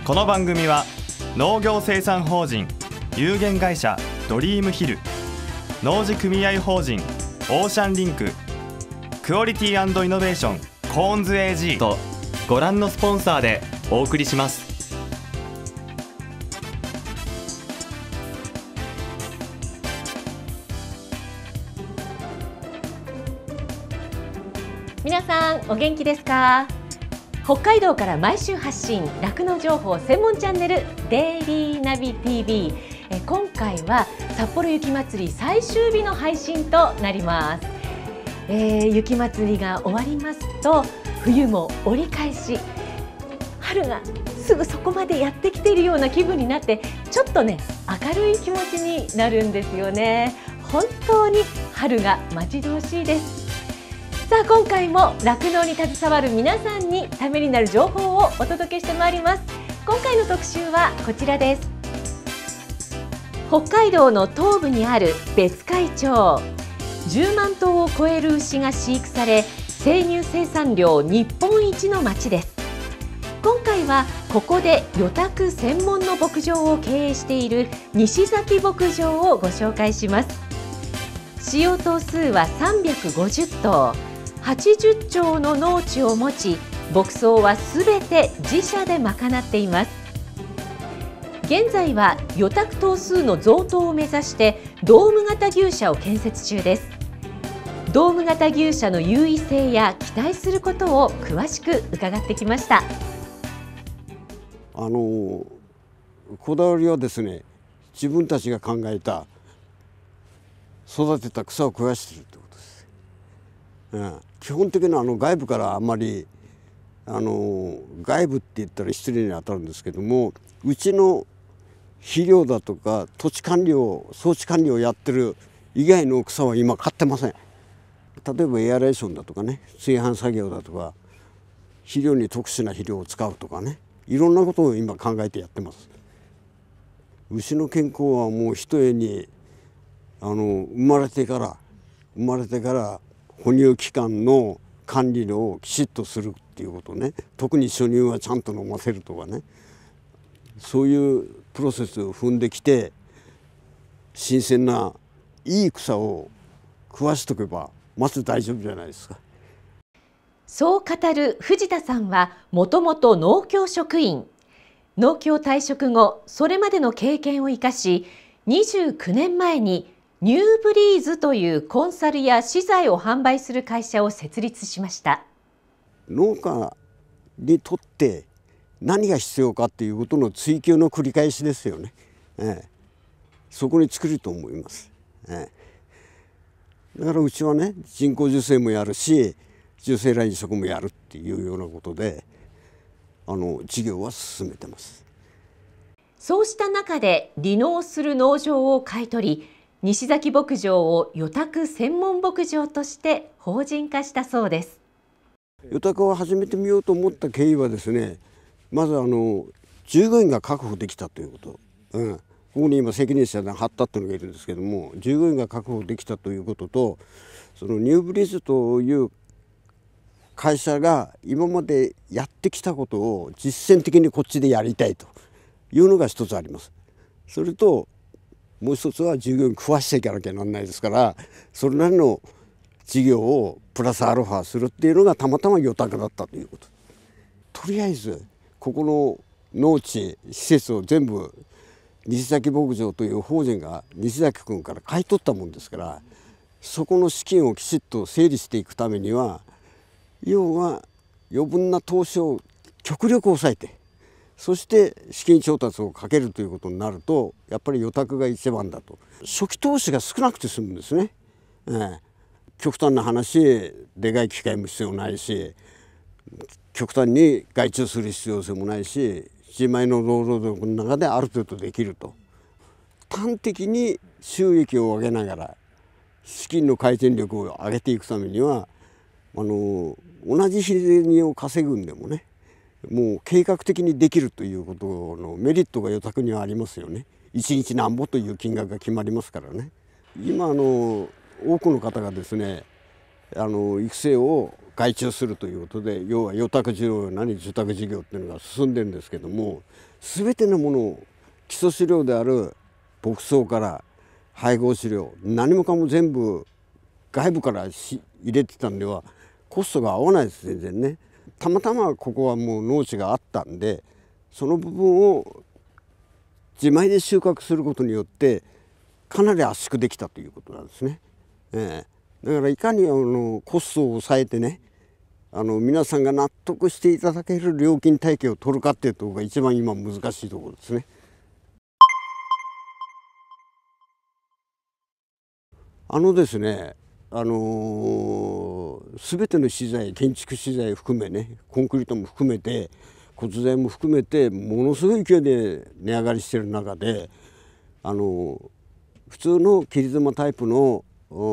この番組は農業生産法人有限会社ドリームヒル、農事組合法人オーシャンリンク、クオリティ&イノベーションコーンズ AG とご覧のスポンサーでお送りします。 皆さんお元気ですか？北海道から毎週発信酪農情報専門チャンネルデイリーナビ TV。今回は札幌雪まつり最終日の配信となります。雪まつりが終わりますと冬も折り返し、春がすぐそこまでやってきているような気分になって、ちょっとね明るい気持ちになるんですよね。本当に春が待ち遠しいです。さあ、今回も酪農に携わる皆さんにためになる情報をお届けしてまいります。今回の特集はこちらです。北海道の東部にある別海町、10万頭を超える牛が飼育され、生乳生産量日本一の町です。今回はここで予託専門の牧場を経営している西崎牧場をご紹介します。使用頭数は350頭、80丁の農地を持ち、牧草はすべて自社で賄っています。現在は予託頭数の増頭を目指してドーム型牛舎を建設中です。ドーム型牛舎の優位性や期待することを詳しく伺ってきました。 こだわりはですね、自分たちが考えた育てた草を肥やしているということです。基本的な外部からあんまり外部って言ったら失礼に当たるんですけども、うちの肥料だとか土地管理を装置管理をやってる以外の草は今買ってません。例えばエアレーションだとかね、炊飯作業だとか、肥料に特殊な肥料を使うとかね、いろんなことを今考えてやってます。牛の健康はもうひとえに生まれてから哺乳期間の管理をきちっとするっていうことね、特に初乳はちゃんと飲ませるとかね、そういうプロセスを踏んできて、新鮮ないい草を食わしとけばまず大丈夫じゃないですか。 そう語る藤田さんはもともと農協職員。農協退職後、それまでの経験を生かし、29年前にニューブリーズというコンサルや資材を販売する会社を設立しました。 農家にとって何が必要かっていうことの追求の繰り返しですよね。そこに尽きると思います。だからうちはね、人工授精もやるし、受精卵移植もやるっていうようなことで事業は進めてます。 そうした中で離農する農場を買い取り、西崎牧場を予託専門牧場として法人化したそうです。 予託を始めてみようと思った経緯はですね、まず従業員が確保できたということ、ここに今責任者で貼ったっていうのがいるんですけども、従業員が確保できたということと、そのニューブリーズという会社が今までやってきたことを実践的にこっちでやりたいというのが一つあります。それともう一つは従業員食わしていかなきゃならないですから、それなりの事業をプラスアルファするっていうのがたまたま予託だったということ。とりあえずここの農地施設を全部西崎牧場という法人が西崎君から買い取ったもんですから、そこの資金をきちっと整理していくためには、要は余分な投資を極力抑えて、そして資金調達をかけるということになると、やっぱり予託が一番だと。初期投資が少なくて済むんですね。極端な話、でかい機械も必要ないし、極端に外注する必要性もないし、自前の労働力の中である程度できると。端的に収益を上げながら資金の回転力を上げていくためには、同じ日銭を稼ぐんでもね、もう計画的にできるということのメリットが予託にはありますよね。1日なんぼという金額が決まりますからね。今多くの方がですね、育成を外注するということで、要は予託事業なり受託事業っていうのが進んでるんですけども、 全てのものを基礎飼料である牧草から配合飼料、何もかも全部外部から入れてたんではコストが合わないです、全然ね。たまたまここはもう農地があったんで、その部分を自前で収穫することによってかなり圧縮できたということなんですね。だからいかにコストを抑えてね、皆さんが納得していただける料金体系を取るかっていうところが一番今難しいところですね。ですね、全ての資材、建築資材含めね、コンクリートも含めて骨材も含めてものすごい勢いで値上がりしている中で、普通の切り妻タイプの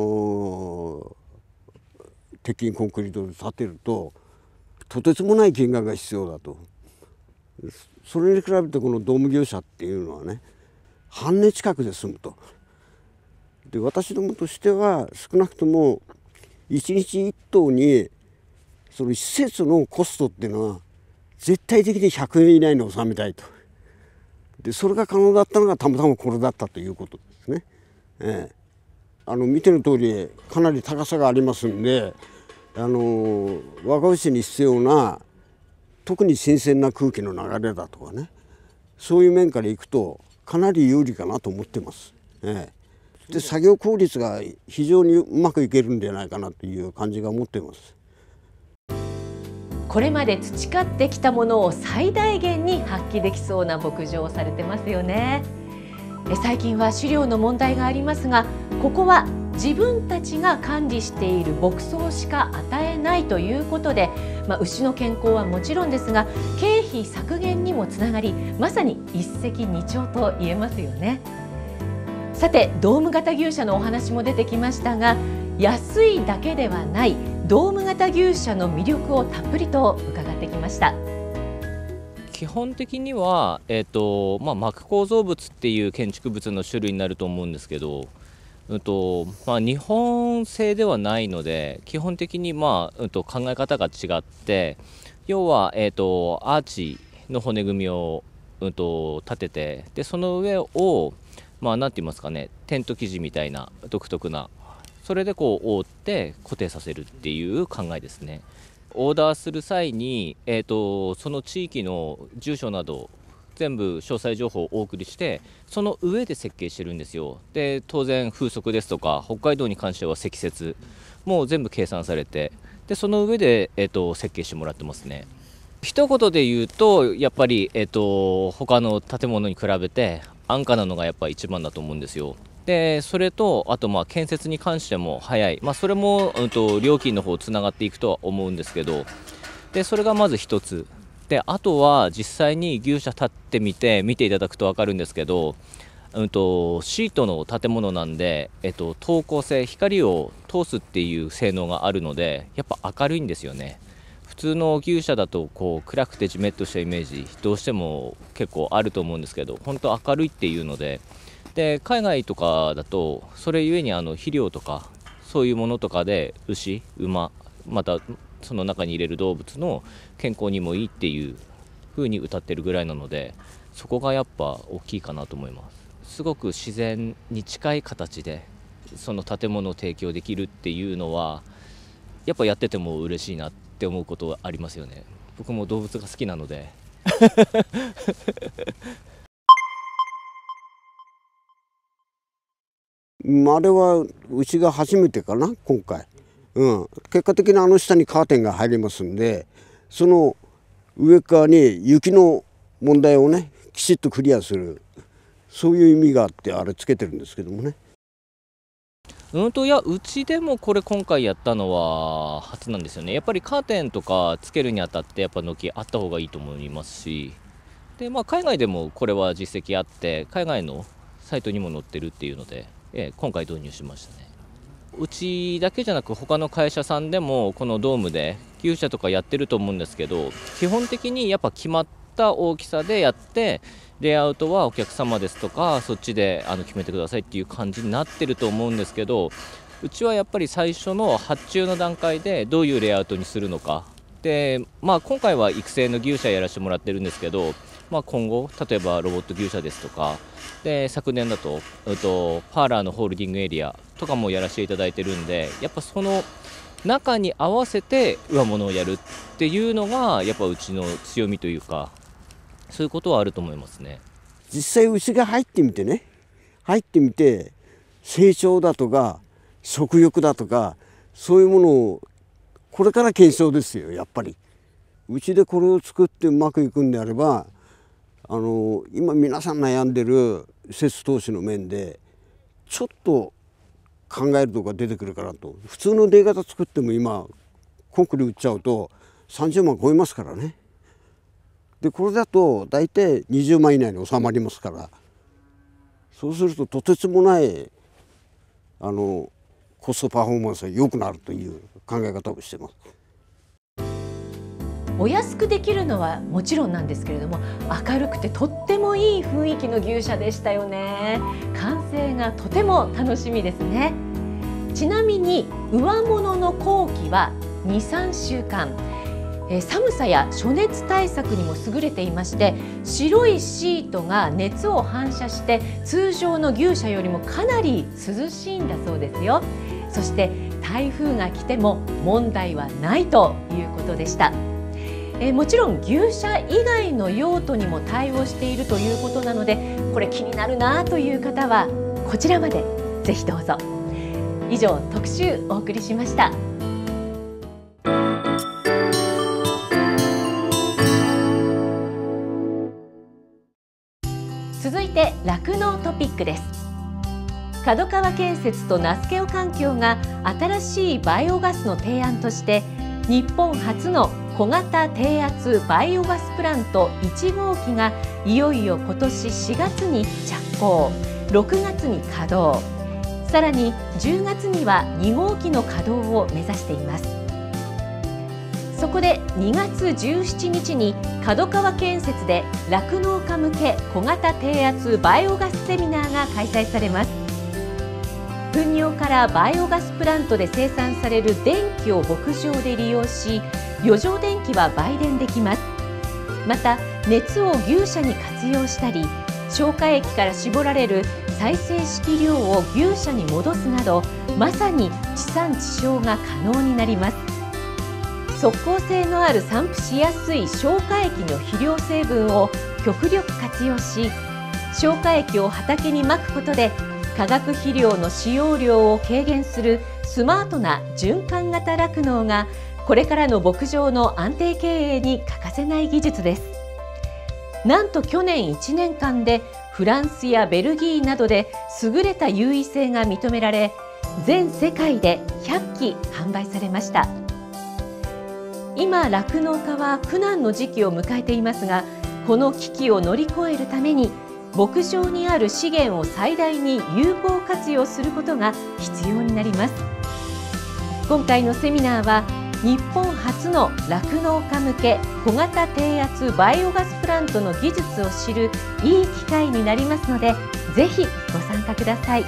鉄筋コンクリートで建てるととてつもない金額が必要だと。それに比べてこのドーム業者っていうのはね、半値近くで済むと。で、私どもとしては少なくとも1日1棟にその施設のコストっていうのは絶対的に100円以内に収めたいと。で、それが可能だったのがたまたまこれだったということですね。見ての通りかなり高さがありますんで、若牛に必要な特に新鮮な空気の流れだとかね、そういう面からいくとかなり有利かなと思ってます。で、作業効率が非常にうまくいけるんじゃないかなという感じが持っています。 これまで培ってきたものを最大限に発揮できそうな牧場をされてますよね。最近は飼料の問題がありますが、ここは自分たちが管理している牧草しか与えないということで、牛の健康はもちろんですが経費削減にもつながり、まさに一石二鳥と言えますよね。さて、ドーム型牛舎のお話も出てきましたが、安いだけではないドーム型牛舎の魅力をたっぷりと伺ってきました。 基本的には、膜構造物っていう建築物の種類になると思うんですけど、日本製ではないので基本的に考え方が違って、要は、アーチの骨組みを、立てて、でその上をなんて言いますかね、テント生地みたいな独特な、それで覆って固定させるっていう考えですね。オーダーする際に、その地域の住所など全部詳細情報をお送りして、その上で設計してるんですよ。で、当然風速ですとか北海道に関しては積雪もう全部計算されて、でその上で、設計してもらってますね。一言で言うとやっぱり、他の建物に比べて安価なのがやっぱ一番だと思うんですよ。でそれとあと建設に関しても早い、それも、料金の方つながっていくとは思うんですけど、でそれがまず一つで、あとは実際に牛舎建ってみて見ていただくと分かるんですけど、シートの建物なんで、透光性、光を通すっていう性能があるのでやっぱ明るいんですよね。普通の牛舎だと暗くてジメッとしたイメージどうしても結構あると思うんですけど、本当明るいっていうので、海外とかだとそれゆえに肥料とかそういうものとかで牛、馬、またその中に入れる動物の健康にもいいっていう風に謳ってるぐらいなので、そこがやっぱ大きいかなと思います。すごく自然に近い形でその建物を提供できるっていうのはやっぱやってても嬉しいなって思うことはありますよね。僕も動物が好きなのであれはうちが初めてかな今回、結果的に下にカーテンが入りますんで、その上側に雪の問題をねきちっとクリアする、そういう意味があってあれつけてるんですけどもね。 いや、うちでもこれ今回やったのは初なんですよね。やっぱりカーテンとかつけるにあたってやっぱ軒あった方がいいと思いますし、で海外でもこれは実績あって海外のサイトにも載ってるっていうので、今回導入しましたね。うちだけじゃなく他の会社さんでもこのドームで牛舎とかやってると思うんですけど、基本的にやっぱ決まった大きさでやって、レイアウトはお客様ですとかそっちで決めてくださいっていう感じになってると思うんですけど、うちはやっぱり最初の発注の段階でどういうレイアウトにするのかで、今回は育成の牛舎やらせてもらってるんですけど、 今後例えばロボット牛舎ですとかで、昨年だとパーラーのホールディングエリアとかもやらせていただいてるんで、やっぱその中に合わせて上物をやるっていうのがやっぱうちの強みというか、そういうことはあると思いますね。 実際牛が入ってみてね、成長だとか食欲だとか、そういうものをこれから検証ですよ。やっぱりうちでこれを作ってうまくいくんであれば、今皆さん悩んでる施設投資の面でちょっと考えるとこが出てくるかなと。普通の出方作っても今コンクリ売っちゃうと30万超えますからね。でこれだと大体20万以内に収まりますから、そうするととてつもないコストパフォーマンスが良くなるという考え方をしています。 お安くできるのはもちろんなんですけれども、明るくてとってもいい雰囲気の牛舎でしたよね。完成がとても楽しみですね。ちなみに上物の工期は 2,3 週間、寒さや暑熱対策にも優れていまして、白いシートが熱を反射して通常の牛舎よりもかなり涼しいんだそうですよ。そして台風が来ても問題はないということでした。もちろん牛舎以外の用途にも対応しているということなので、これ気になるなという方はこちらまでぜひどうぞ。以上、特集お送りしました。続いて酪農トピックです。角川建設とナスケオ環境が新しいバイオガスの提案として日本初の小型低圧バイオガスプラント1号機がいよいよ今年4月に着工、6月に稼働、さらに10月には2号機の稼働を目指しています。そこで2月17日に角川建設で酪農家向け小型低圧バイオガスセミナーが開催されます。糞尿からバイオガスプラントで生産される電気を牧場で利用し、余剰電気は売電できます。また熱を牛舎に活用したり、消化液から絞られる再生式量を牛舎に戻すなど、まさに地産地消が可能になります。即効性のある散布しやすい消化液の肥料成分を極力活用し、消化液を畑にまくことで化学肥料の使用量を軽減するスマートな循環型酪農がこれからの牧場の安定経営に欠かせない技術です。なんと去年1年間でフランスやベルギーなどで優れた優位性が認められ、全世界で100機販売されました。今酪農家は苦難の時期を迎えていますが、この危機を乗り越えるために牧場にある資源を最大に有効活用することが必要になります。今回のセミナーは日本初の酪農家向け小型低圧バイオガスプラントの技術を知るいい機会になりますので、ぜひご参加ください。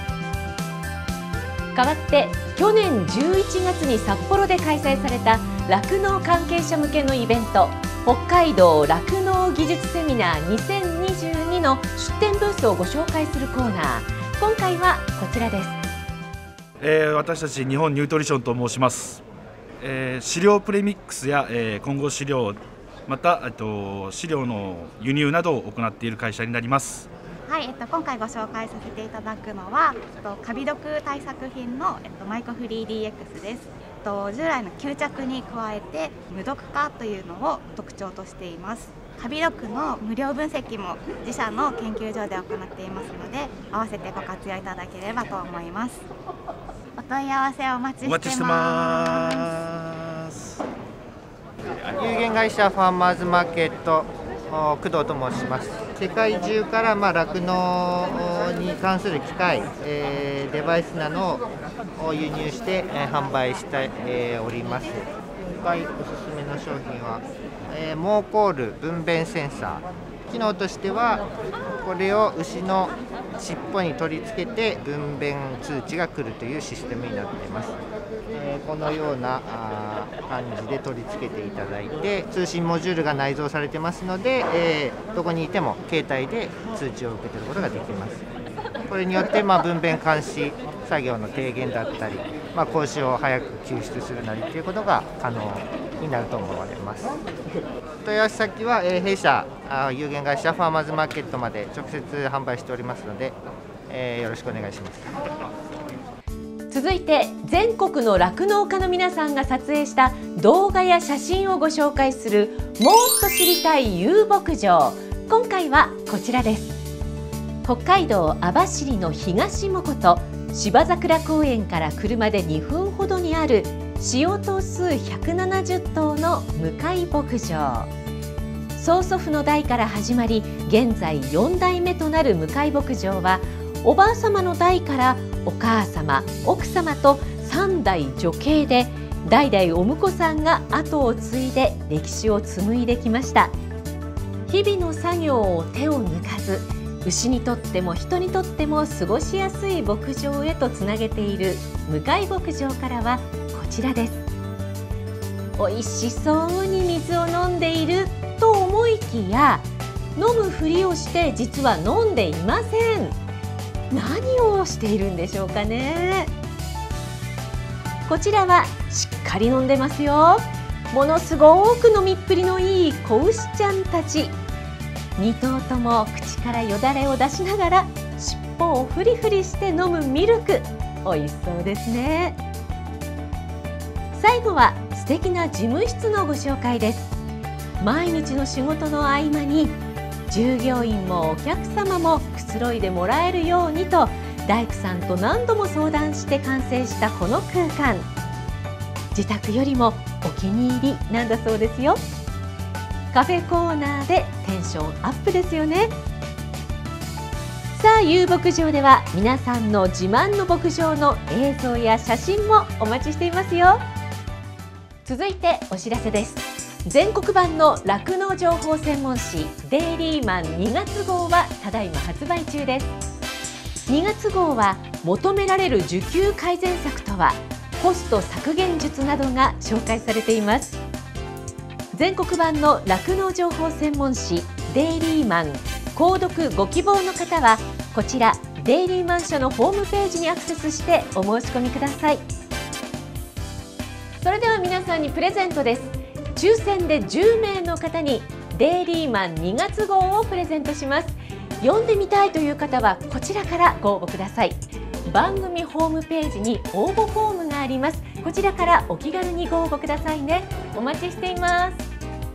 代わって去年11月に札幌で開催された酪農関係者向けのイベント、北海道酪農技術セミナー2022の出展ブースをご紹介するコーナー。今回はこちらです。 私たち日本ニュートリションと申します。飼料プレミックスや、混合飼料、また飼料の輸入などを行っている会社になります。 はい、今回ご紹介させていただくのはカビ毒対策品の、マイコフリー DX です。従来の吸着に加えて無毒化というのを特徴としています。カビ毒の無料分析も自社の研究所で行っていますので、合わせてご活用いただければと思います。お問い合わせをお待ちしてます。 有限会社ファーマーズマーケット工藤と申します。世界中から酪農に関する機械、デバイスなどを輸入して販売しております。今回おすすめの商品はモーコール分娩センサー。機能としてはこれを牛の尻尾に取り付けて分娩通知が来るというシステムになっています。このような感じで取り付けていただいて、通信モジュールが内蔵されてますので、どこにいても携帯で通知を受け取ることができます。これによって分娩監視作業の低減だったり、子牛を早く救出するなりということが可能になると思われます。問い合わせ先は弊社有限会社ファーマーズマーケットまで直接販売しておりますので、よろしくお願いします。 続いて全国の酪農家の皆さんが撮影した動画や写真をご紹介するもっと知りたい遊牧場。今回はこちらです。北海道網走の東藻湖芝桜公園から車で2分ほどにある使用頭数170頭の向牧場。曽祖父の代から始まり現在4代目となる向牧場は、おばあ様の代からお母様奥様と3代女系で代々お婿さんが後を継いで歴史を紡いできました。日々の作業を手を抜かず、牛にとっても人にとっても過ごしやすい牧場へとつなげている向牧場からはこちらです。美味しそうに水を飲んでいると思いきや、飲むふりをして実は飲んでいません。何をしているんでしょうかね。こちらはしっかり飲んでますよ。ものすごく飲みっぷりのいい子牛ちゃんたち。2頭とも口からよだれを出しながら尻尾をフリフリして飲むミルク、美味しそうですね。最後は素敵な事務室のご紹介です。毎日の仕事の合間に従業員もお客様もくつろいでもらえるようにと大工さんと何度も相談して完成したこの空間、自宅よりもお気に入りなんだそうですよ。カフェコーナーでテンションアップですよね。さあ、遊牧場では皆さんの自慢の牧場の映像や写真もお待ちしていますよ。続いてお知らせです。全国版の酪農情報専門誌デイリーマン2月号はただいま発売中です。2月号は求められる受給改善策とは、コスト削減術などが紹介されています。全国版の酪農情報専門誌デイリーマン購読ご希望の方は、こちらデイリーマン社のホームページにアクセスしてお申し込みください。それでは皆さんにプレゼントです。抽選で10名の方にデイリーマン2月号をプレゼントします。読んでみたいという方はこちらからご応募ください。番組ホームページに応募フォームがあります。こちらからお気軽にご応募くださいね。お待ちしています。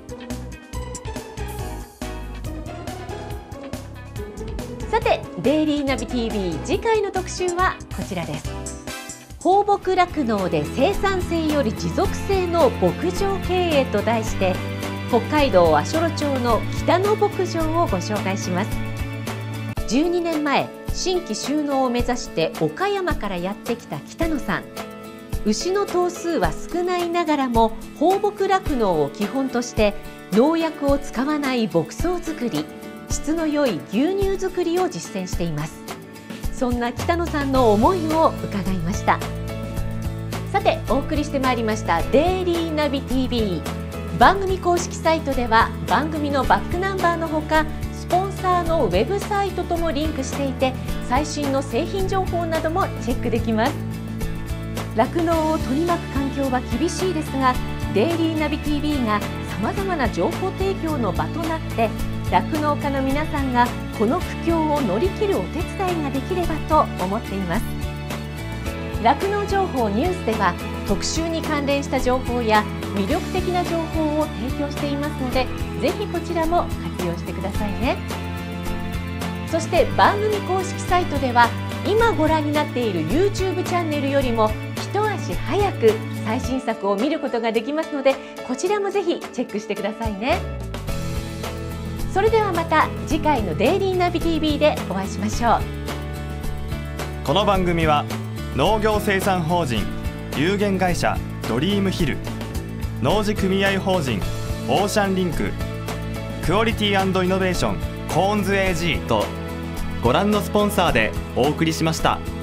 さて、デイリーナビ TV 次回の特集はこちらです。放牧酪農で生産性より持続性の牧場経営と題して、北海道足寄町の北野牧場をご紹介します。12年前、新規就農を目指して岡山からやってきた北野さん。牛の頭数は少ないながらも放牧酪農を基本として農薬を使わない牧草作り、質の良い牛乳作りを実践しています。そんな北野さんの思いを伺いました。さて、お送りしてまいりましたデイリーナビ TV。 番組公式サイトでは番組のバックナンバーのほか、スポンサーのウェブサイトともリンクしていて、最新の製品情報などもチェックできます。酪農を取り巻く環境は厳しいですが、デイリーナビ TV がさまざまな情報提供の場となって、酪農家の皆さんがこの苦境を乗り切るお手伝いができればと思っています。酪農情報ニュースでは特集に関連した情報や魅力的な情報を提供していますので、ぜひこちらも活用してくださいね。そして番組公式サイトでは今ご覧になっている YouTube チャンネルよりも一足早く最新作を見ることができますので、こちらもぜひチェックしてくださいね。それではまた次回のデイリーナビ TV でお会いしましょう。 この番組は農業生産法人有限会社ドリームヒル、農事組合法人オーシャンリンク、クオリティ&イノベーションコーンズ AG とご覧のスポンサーでお送りしました。